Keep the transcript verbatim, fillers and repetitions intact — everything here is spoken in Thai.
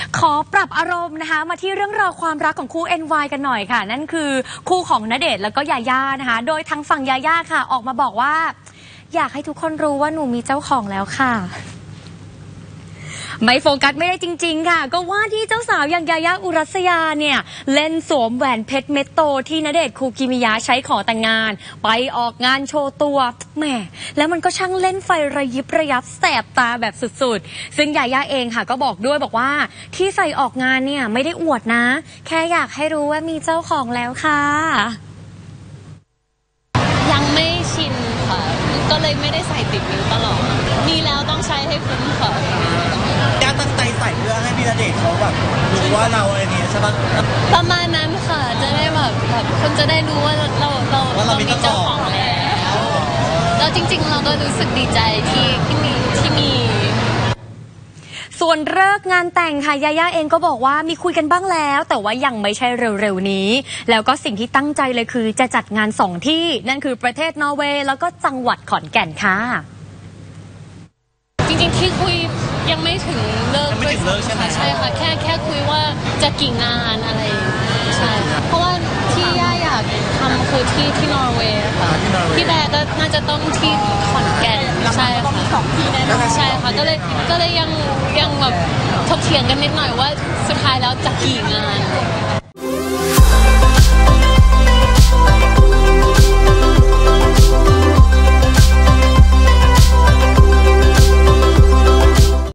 ขอปรับอารมณ์นะคะมาที่เรื่องราวความรักของคู่ เอ็น วาย กันหน่อยค่ะนั่นคือคู่ของณเดชน์แล้วก็ยาย่านะคะโดยทางฝั่งยาย่าค่ะออกมาบอกว่าอยากให้ทุกคนรู้ว่าหนูมีเจ้าของแล้วค่ะไม่โฟกัสไม่ได้จริงๆค่ะก็ว่าที่เจ้าสาวอย่างยาย่าอุรัสยาเนี่ยเล่นสวมแหวนเพชรเม็ดโตที่ณเดชน์คูกิมิยะใช้ขอแต่งงานไปออกงานโชว์ตัวแหมแล้วมันก็ช่างเล่นไฟระยิบระยับแสบตาแบบสุดๆซึ่งยาย่าเองค่ะก็บอกด้วยบอกว่าที่ใส่ออกงานเนี่ยไม่ได้อวดนะแค่อยากให้รู้ว่ามีเจ้าของแล้วค่ะยังไม่ชินค่ะก็เลยไม่ได้ใส่ติดนิ้วตลอดมีแล้วต้องใช้ให้คุ้มค่ะย่าตั้งใจใส่เพื่อให้พี่ณเดชน์เขาแบบรู้ว่าเราอะไรนี้ใช่ปะประมาณนั้นค่ะจะได้แบบแบบคนจะได้รู้ว่าเราเราเรามีเจ้าของแล้วแล้วจริงๆเราก็รู้สึกดีใจที่ที่มีที่มีส่วนเลิกงานแต่งค่ะยาย่าเองก็บอกว่ามีคุยกันบ้างแล้วแต่ว่ายังไม่ใช่เร็วๆนี้แล้วก็สิ่งที่ตั้งใจเลยคือจะจัดงานสองที่นั่นคือประเทศนอร์เวย์แล้วก็จังหวัดขอนแก่นค่ะจริงๆที่คุยยังไม่ถึงเลิกด้วยใช่ไหมใช่ค่ะแค่แค่คุยว่าจะกี่งานอะไรใช่เพราะว่าที่ย่าอยากทำคือที่ที่นอร์เวย์ค่ะที่แบร์ก็น่าจะต้องที่ขอนแก่นใช่ค่ะสองที่แน่นอนใช่ค่ะก็เลยก็เลยยังยังแบบถกเถียงกันนิดหน่อยว่าสุดท้ายแล้วจะกี่งาน